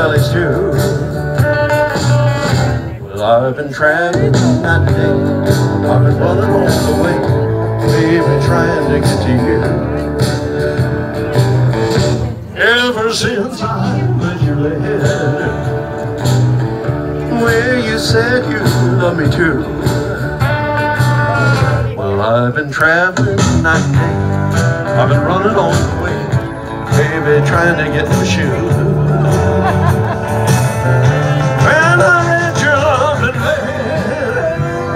bellies too. Well, I've been traveling night and day. I've been running all the way, baby, trying to get to you. Ever since I let you led, where you said you love me too. Well, I've been traveling night and day. I've been running all the way, baby, trying to get to you. When I read your lovely letter,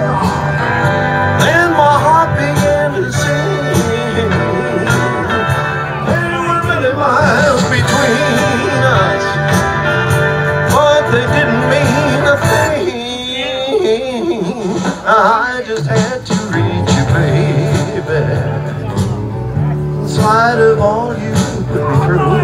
then my heart began to sing. There were many miles between us, but they didn't mean a thing. I just had to reach you, baby, in spite of all you put me through.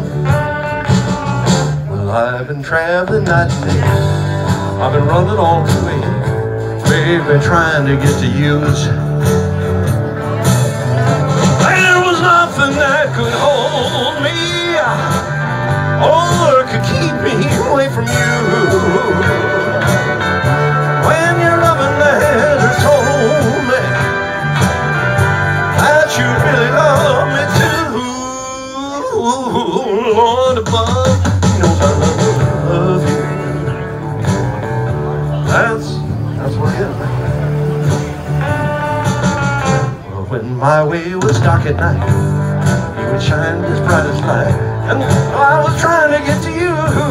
Well, I've been traveling night and day. I've been running all the way, baby, trying to get to you. There was nothing that could hold me or could keep me away from you. When your loving letter told me that you really love me too, Lord above knows I love you. That's what it is. Well, when my way was dark at night, you would shine as bright as light, and I was trying to get to you.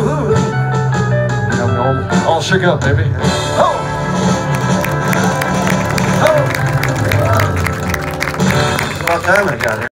I'm all shook up, baby. Oh! Oh! About time I got here.